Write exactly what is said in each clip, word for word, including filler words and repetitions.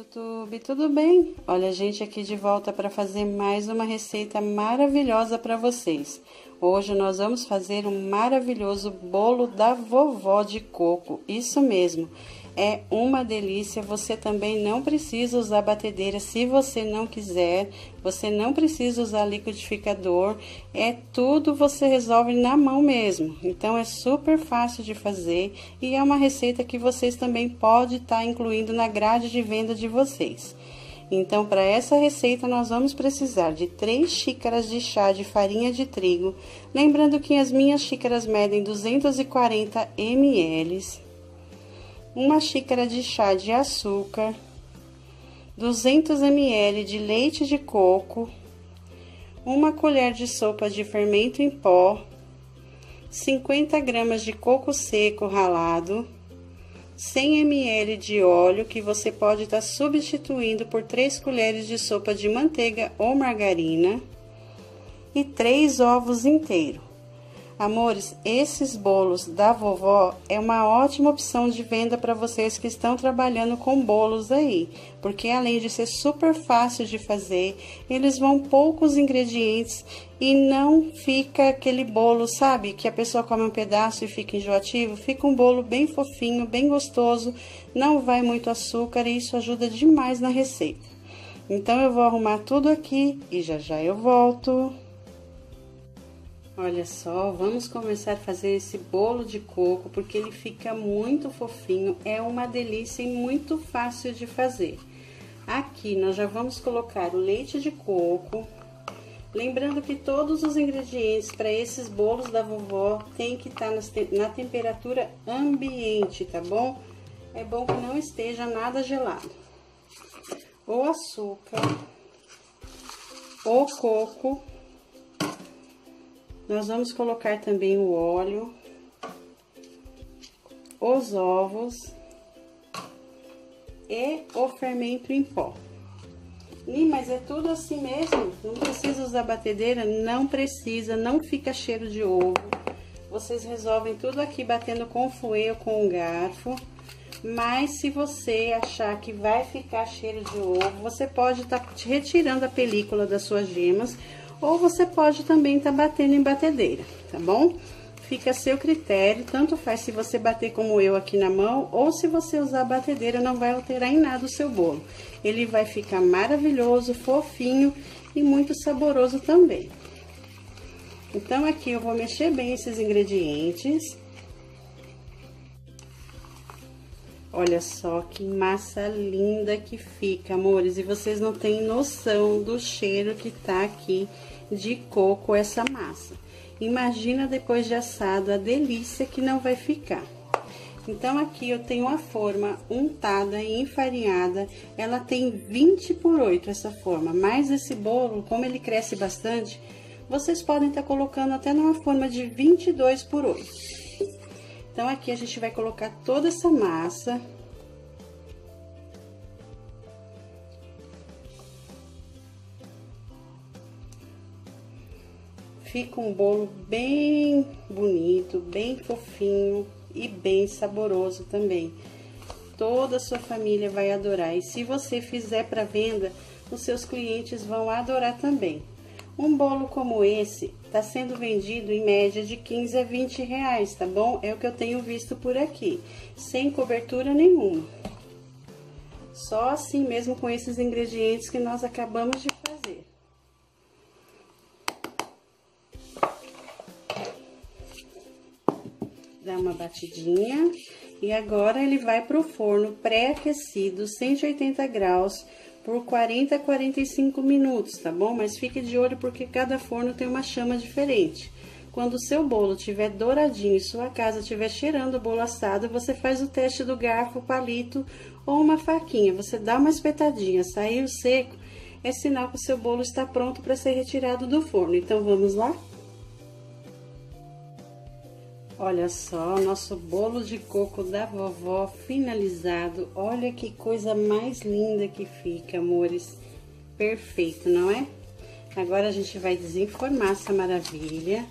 YouTube, tudo bem? Olha a gente aqui de volta para fazer mais uma receita maravilhosa para vocês. Hoje nós vamos fazer um maravilhoso bolo da vovó de coco, isso mesmo, é uma delícia. Você também não precisa usar batedeira se você não quiser, você não precisa usar liquidificador, é tudo você resolve na mão mesmo. Então é super fácil de fazer e é uma receita que vocês também podem estar incluindo na grade de venda de vocês. Então, para essa receita, nós vamos precisar de três xícaras de chá de farinha de trigo. Lembrando que as minhas xícaras medem duzentos e quarenta mililitros. Uma xícara de chá de açúcar. duzentos mililitros de leite de coco. Uma colher de sopa de fermento em pó. cinquenta gramas de coco seco ralado. cem mililitros de óleo, que você pode estar substituindo por três colheres de sopa de manteiga ou margarina, e três ovos inteiros. Amores, esses bolos da vovó é uma ótima opção de venda para vocês que estão trabalhando com bolos aí, porque além de ser super fácil de fazer, eles vão poucos ingredientes e não fica aquele bolo, sabe, que a pessoa come um pedaço e fica enjoativo. Fica um bolo bem fofinho, bem gostoso, não vai muito açúcar e isso ajuda demais na receita. Então eu vou arrumar tudo aqui e já já eu volto. Olha só, vamos começar a fazer esse bolo de coco, porque ele fica muito fofinho, é uma delícia e muito fácil de fazer. Aqui nós já vamos colocar o leite de coco, lembrando que todos os ingredientes para esses bolos da vovó tem que estar na temperatura ambiente, tá bom? É bom que não esteja nada gelado. O açúcar, o coco. Nós vamos colocar também o óleo, os ovos e o fermento em pó. Ih, mas é tudo assim mesmo? Não precisa usar batedeira? Não precisa, não fica cheiro de ovo. Vocês resolvem tudo aqui batendo com o fouet ou com o garfo. Mas se você achar que vai ficar cheiro de ovo, você pode estar retirando a película das suas gemas. Ou você pode também estar batendo em batedeira, tá bom? Fica a seu critério, tanto faz se você bater como eu aqui na mão, ou se você usar a batedeira, não vai alterar em nada o seu bolo. Ele vai ficar maravilhoso, fofinho e muito saboroso também. Então, aqui eu vou mexer bem esses ingredientes. Olha só que massa linda que fica, amores, e vocês não têm noção do cheiro que tá aqui de coco essa massa. Imagina depois de assado a delícia que não vai ficar. Então, aqui eu tenho a forma untada e enfarinhada, ela tem vinte por oito essa forma, mas esse bolo, como ele cresce bastante, vocês podem estar colocando até numa forma de vinte e dois por oito. Então, aqui a gente vai colocar toda essa massa. Fica um bolo bem bonito, bem fofinho e bem saboroso também. Toda a sua família vai adorar. E se você fizer para venda, os seus clientes vão adorar também. Um bolo como esse tá sendo vendido em média de quinze a vinte reais, tá bom? É o que eu tenho visto por aqui, sem cobertura nenhuma. Só assim mesmo com esses ingredientes que nós acabamos de fazer. Dá uma batidinha e agora ele vai pro forno pré-aquecido, cento e oitenta graus, por quarenta a quarenta e cinco minutos, tá bom? Mas fique de olho porque cada forno tem uma chama diferente. Quando o seu bolo estiver douradinho e sua casa estiver cheirando o bolo assado, você faz o teste do garfo, palito ou uma faquinha. Você dá uma espetadinha, saiu seco, é sinal que o seu bolo está pronto para ser retirado do forno. Então, vamos lá? Olha só, nosso bolo de coco da vovó finalizado. Olha que coisa mais linda que fica, amores. Perfeito, não é? Agora a gente vai desenformar essa maravilha.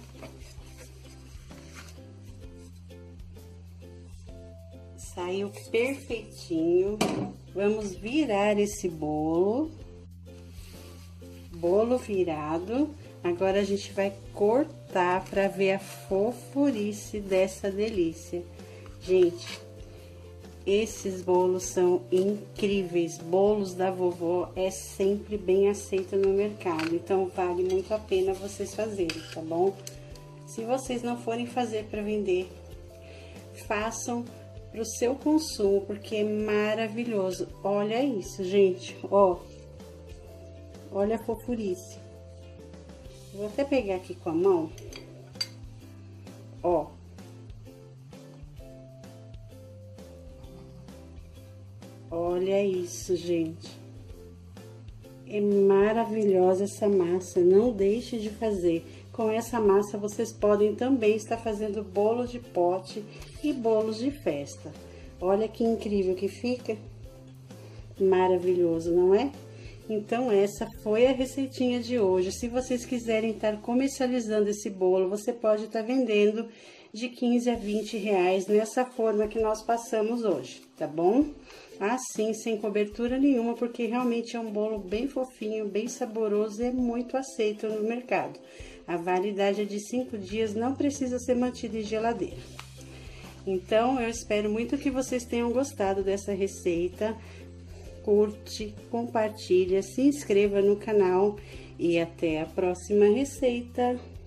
Saiu perfeitinho. Vamos virar esse bolo. Bolo virado. Agora a gente vai cortar para ver a fofurice dessa delícia. Gente, esses bolos são incríveis. Bolos da vovó é sempre bem aceito no mercado. Então, vale muito a pena vocês fazerem, tá bom? Se vocês não forem fazer para vender, façam para o seu consumo, porque é maravilhoso. Olha isso, gente, ó. Olha a fofurice. Vou até pegar aqui com a mão. Ó. Olha isso, gente. É maravilhosa essa massa. Não deixe de fazer. Com essa massa, vocês podem também estar fazendo bolos de pote e bolos de festa. Olha que incrível que fica. Maravilhoso, não é? Então, essa foi a receitinha de hoje. Se vocês quiserem estar comercializando esse bolo, você pode estar vendendo de quinze a vinte reais nessa forma que nós passamos hoje, tá bom? Assim, sem cobertura nenhuma, porque realmente é um bolo bem fofinho, bem saboroso e é muito aceito no mercado. A validade é de cinco dias, não precisa ser mantida em geladeira. Então, eu espero muito que vocês tenham gostado dessa receita. Curte, compartilha, se inscreva no canal e até a próxima receita.